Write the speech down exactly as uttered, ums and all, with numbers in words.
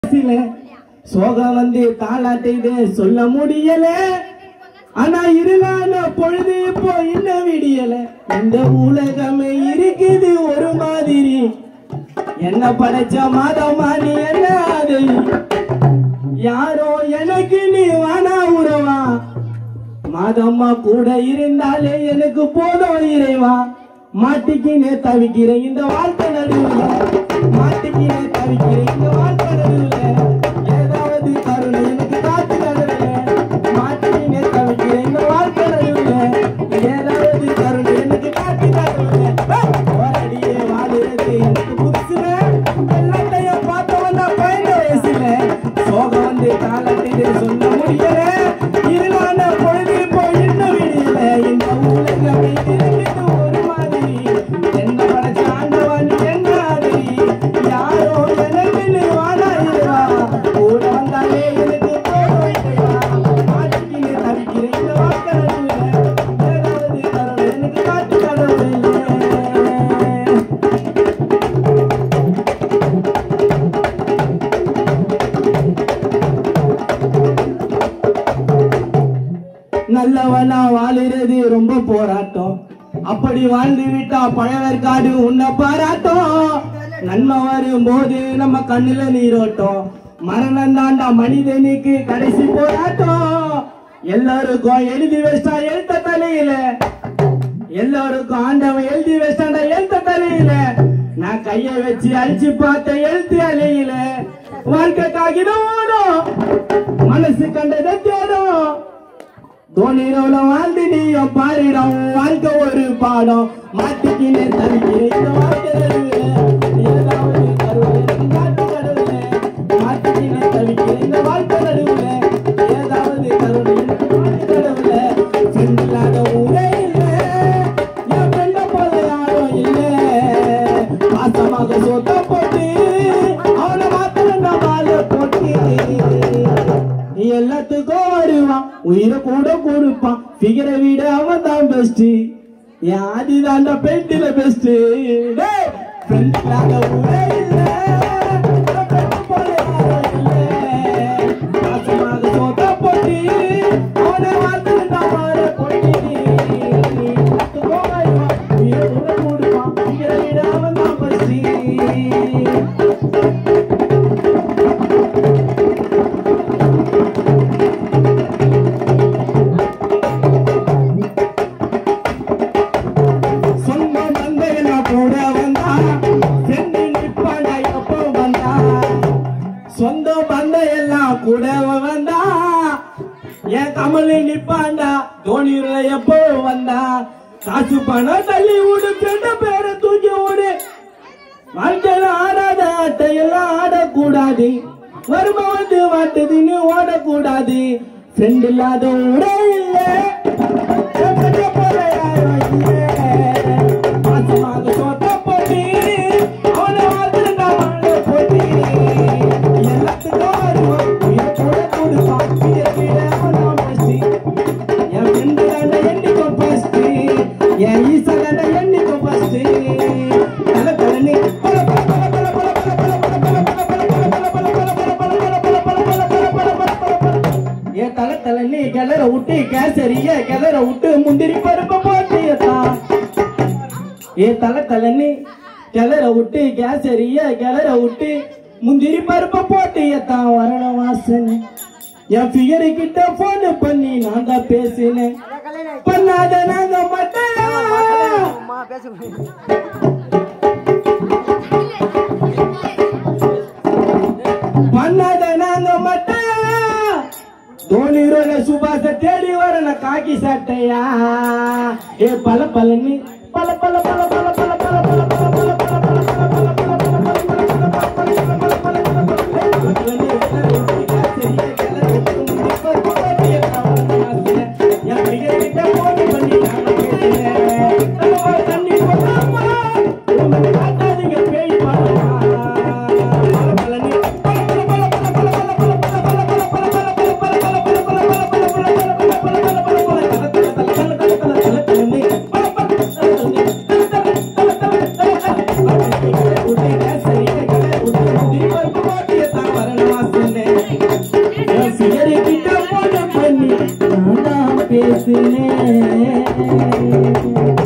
சோகம் வந்து தாளாட்டைதே சொல்ல முடியல. ஆனா இருளான பொழுது இப்போ இன்னும் விடியல. இந்த உலகமே இருக்குது ஒரு மாதிரி. என்ன படைச்ச மாதமா நீ என்ன அது? யாரோ எனக்கு நீ வானா உறவா. மாதம்மா கூட இருந்தாலே எனக்கு போதும் இறைவா. மாட்டிக்கினே தவிக்கிறேன் இந்த வாழ்க்கை நடுவுல. மாட்டிக்கினே தவிக்கிறேன் இந்த வாழ்க்கை நடுவுல. ஏதாவது கருணை எனக்கு காத்து நடுவுல. மாட்டிக்கினே தவிக்கிறேன் இந்த வாழ்க்கை நடுவுல. ஏதாவது கருணை எனக்கு காத்து நடுவுல. ஓரடியே வாழுறது எனக்கு புதுசுல. எல்லாத்தையும் பார்த்து வந்தா பயந்த வயசுல. சோகம் வந்து காலத்திலே சொல்ல முடியல. இருளான பொழுது இப்போ இன்னும் விடியல. இந்த உலகமே திரும்பிட்டு ஒரு மாதிரி. என்ன படைச்ச ஆண்டவன் என்ன அது? யாரோ எனக்கு நீ வாழா இருவா. கூட வந்தாலே எனக்கு போயிடுவா. மாட்டிக்கினே தவிக்கிறேன் இந்த வாழ்க்கை நடுவுல. ஏதாவது கருணை எனக்கு காட்டு கடவுளே. நல்லவனா வாழுறது ரொம்ப போராட்டம். அப்படி வாழ்ந்து விட்டா பழவர்காடு உன்னை பாராட்டம். நன்மை வரும்போது நம்ம கண்ணுல நீரோட்டம். மரணம் தாண்டா மனிதனுக்கு கடைசி போராட்டம். எல்லாருக்கும் எழுதி வச்சா எழுத்த தலையில. எல்லாருக்கும் ஆண்டவன் எழுதி வச்சாண்டா எழுத்த தலையில. நான் கைய வச்சு அழிச்சு பார்த்த எழுத்து அலையில. வாழ்க்கை காகிதம் ஓடும், மனசு கண்டதை தேடும். தோணிரோல வாழ்ந்து நீயும் பாரிடம். வாழ்க்கை ஒரு பாடம். மாட்டிக்கினே தவிக்கிறேன் இந்த வாழ்க்கை நடுவுல. ஏதாவது கருவில காட்டு கடவுள. மாட்டிக்கினே தவிக்கிறேன் இந்த வாழ்க்கை நடுவுல. ஏதாவது கருவில காட்டு கடவுள. செந்தில்லாத ஊரே இல்ல. என் பெண்ண போல யாரும் இல்ல. பாசமாக சொத்த போட்டு அவனை மாத்திரம் நான் வாழ போட்டு. எல்லாத்துக்கும் வருவான், உயிரை கூட கொடுப்பான். ஃபிகரை விட அவன் தான் பெஸ்ட். என் ஆதி தாண்ட பெண்டில பெஸ்ட். ஃப்ரெண்ட்ஸ்லாக ஊரே இல்ல. போல யாரும் இல்ல. பாசமாக சோத்த போட்டு அவனை வாழ்த்து நான் வாழ போட்டு. எல்லாத்துக்கும் வருவான், உயிரை கூட கொடுப்பான். ஃபிகரை விட அவன் தான் பெஸ்ட். சொந்த பந்த எல்லாம் கூட வந்தா. என் கமலி நிப்பாண்டா தோணில எப்போ வந்தா. காசு பணம் தள்ளி விடு, பெண்ண பேரை தூக்கி விடு. வாழ்க்கையில ஆடாத ஆட்டையெல்லாம் ஆடக்கூடாது. வறுமை வந்து வாட்டுதுன்னு ஓடக்கூடாது. ஃப்ரெண்ட் இல்லாத ஊரே இல்ல. போல யாரும் இல்ல. பாசமாக சோத்த போட்டு அவனை வாழ்த்து நான் வாழ போட்டு. எல்லாத்துக்கும் வருவான், உயிரை கூட கொடுப்பான். என் ஃப்ரெண்டு தாண்ட எண்ணிக்கோ ஃபர்ஸ்ட். என் ஈசா தாண்ட எண்ணிக்கோ ஃபர்ஸ்ட். தலை தலை பல பல பல பல பல பல பல என் தலை தலை நீ கிளற விட்டு கேசரிய கிளற விட்டு முந்திரி பருப்ப போட்டியத்தா. என் தலை தலை நீ கிளற விட்டு கேசரிய கிளற விட்டு முந்திரி பருப்ப போட்டியத்தான். வரண வாசனை என் ஃபிகரு கிட்ட போன் பண்ணி நான் தான் பேசினேன். பண்ணாத நாங்க மட்டும் பண்ணாத நாங்க மட்டும். தோணிரோல சுபாச தேடி வரன காக்கி சட்டையா. ஏ பல பலன்னு பல பல பல பல பல பல பல பல பல பல பேசுனேன்